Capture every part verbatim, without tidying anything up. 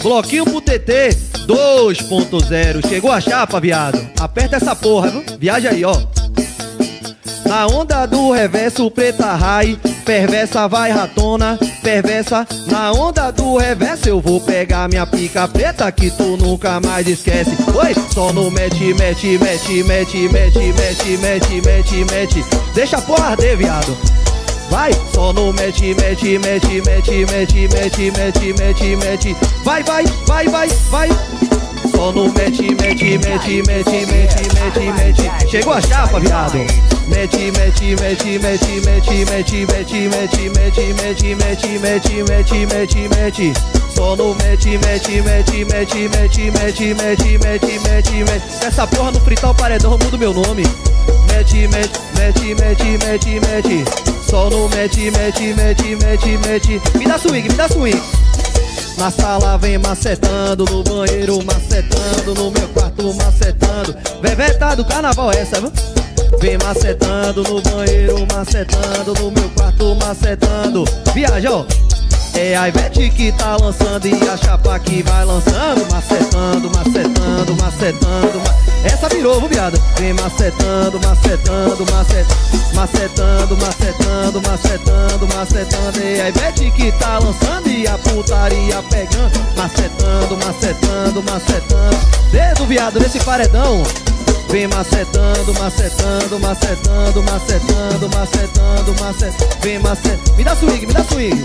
Bloquinho pro T T dois ponto zero. Chegou a chapa, viado. Aperta essa porra, viu? Viaja aí, ó. Na onda do reverso, preta rai, perversa vai ratona, perversa. Na onda do reverso eu vou pegar minha pica preta que tu nunca mais esquece. Oi, só no mete, mete, mete, mete, mete, mete, mete, mete, mete. Deixa a porra arder, viado. Vai, só no mete, mete, mete, mete, mete, mete, mete, mete, mete. Vai, vai, vai, vai, vai. Só no mete, mete, mete, mete, mete, mete, mete. Chegou a chapa, viado. Mete, mete, mete, mete, mete, mete, mete, mete, mete, mete, mete, mete, mete, mete, mete. Só no mete, mete, mete, mete, mete, mete, mete, mete, mete, mete. Essa porra no fritar o paredão, eu mudo meu nome. Mete, mete, mete, mete, mete, mete. Só no mete, mete, mete, mete, mete. Me dá swing, me dá swing. Na sala vem macetando, no banheiro macetando, no meu quarto macetando. Veveta do carnaval essa, viu? Vem macetando no banheiro, macetando no meu quarto, macetando. Viaja, ó. É a Ivete que tá lançando e a chapa que vai lançando. Macetando, macetando, macetando, ma... Essa virou, viu, viado? Vem macetando, macetando, macetando, macetando, macetando, macetando, macetando. É a Ivete que tá lançando e a putaria pegando. Macetando, macetando, macetando. Dedo, viado, nesse paredão. Vem macetando, macetando, macetando, macetando, macetando, macetando. Vem macetando. Me dá swing, me dá swing.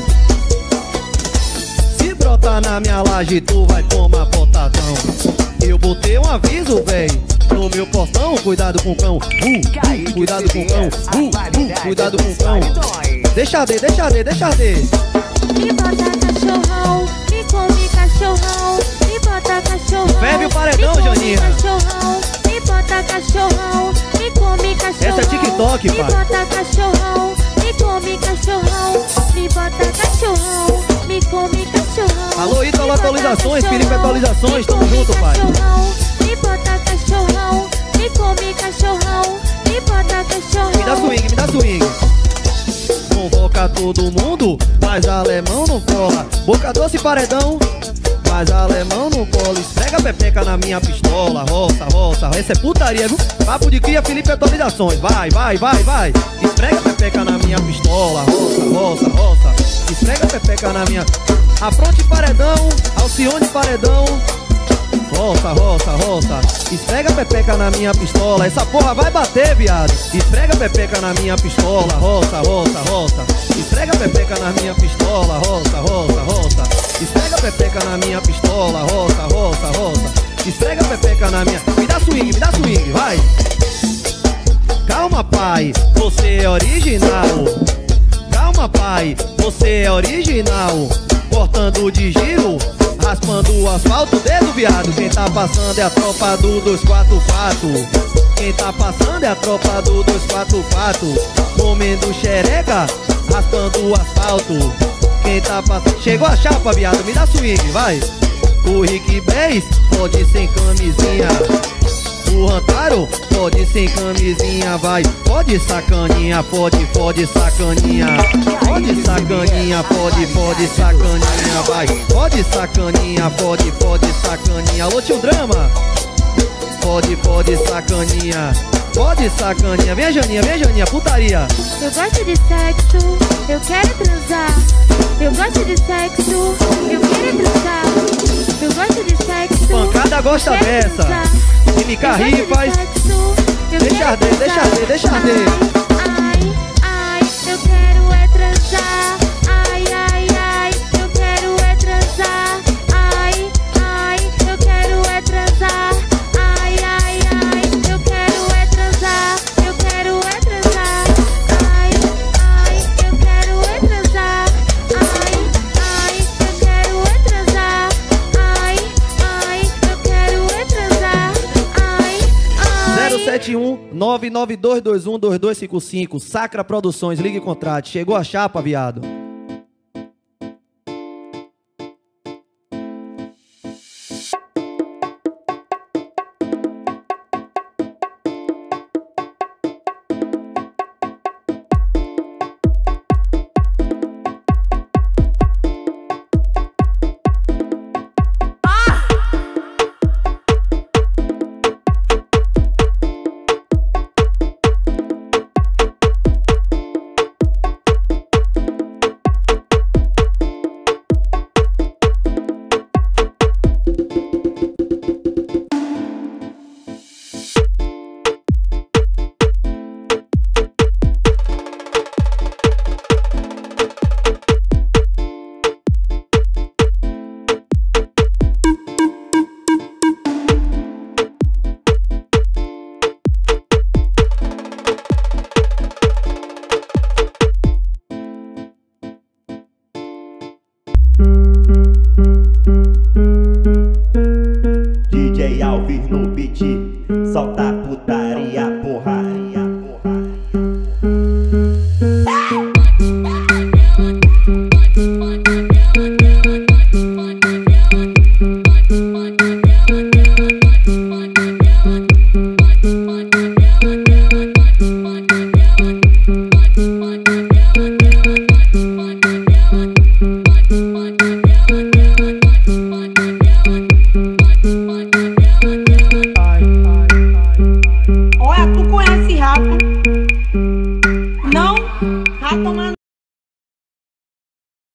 Se brotar na minha laje, tu vai tomar potadão. Eu botei um aviso, véi, no meu portão. Cuidado com o cão, uh, uh, cuidado com o cão, uh, uh, cuidado com o cão. Deixa arder, deixa arder, deixa arder. Me bota cachorrão, me come cachorrão, me bota cachorrão. Ferve o paredão, Janinha. Cachorrão, me bota cachorrão, me come cachorrão. Essa é TikTok, pai. Me bota cachorrão, me come cachorrão, me bota cachorrão, me come cachorrão. Alô, Ítalo Atualizações, Felipe Atualizações, tamo junto, pai. Me bota cachorrão, me come cachorrão, me bota cachorrão. Me dá swing, me dá swing. Convoca todo mundo, mas alemão não cola. Boca doce paredão, mas alemão não cola. Esfrega a pepeca na minha pistola. Roça, roça, essa é putaria, viu? Papo de cria, Felipe Atualizações. Vai, vai, vai, vai. Esfrega a pepeca na minha pistola. Roça, roça, roça. Esfrega a pepeca na minha... Afronte paredão, Alcione paredão. Roça, roça, roça. Esfrega a pepeca na minha pistola. Essa porra vai bater, viado. Esfrega a pepeca na minha pistola. Roça, roça, roça. Esfrega a pepeca na minha pistola. Roça, roça, roça. Esfrega a pepeca na minha pistola. Roça, roça, roça. Esfrega a pepeca na minha... Me dá swing, me dá swing, vai. Calma, pai, você é original. Calma, pai, você é original. Cortando de giro, raspando o asfalto, dedo, viado. Quem tá passando é a tropa do dois quatro quatro. Quem tá passando é a tropa do dois quatro quatro. Comendo xereca, raspando o asfalto. Quem tá passando... Chegou a chapa, viado, me dá swing, vai. O Rick Bass pode sem camisinha. O Rantaro pode sem camisinha, vai. Pode sacaninha, pode, pode sacaninha. Pode sacaninha, pode, pode sacaninha, vai. Pode sacaninha, pode, pode sacaninha. Alô, tio Drama. Pode, pode sacaninha. Pode sacaninha. Vem, Janinha, vem, Janinha, putaria. Eu gosto de sexo, eu quero transar. Eu gosto de sexo, eu quero transar. Eu gosto de sexo. Pancada gosta dessa. M K Rifas. Deixa arder, deixa arder, deixa arder. Ai, ai, eu quero é transar. Ai, ai, ai, eu quero é transar. Ai, ai, eu quero é transar. Ai, ai, ai, eu quero é transar. Eu quero é transar. Ai, ai, eu quero é transar. Ai, ai, eu quero é transar. Ai, ai, eu quero é transar. Ai, ai. zero sete um nove nove dois dois um dois dois cinco cinco. Sacra Produções, ligue e contrate. Chegou a chapa, viado. D J Alves no beat, solta a putaria, porra.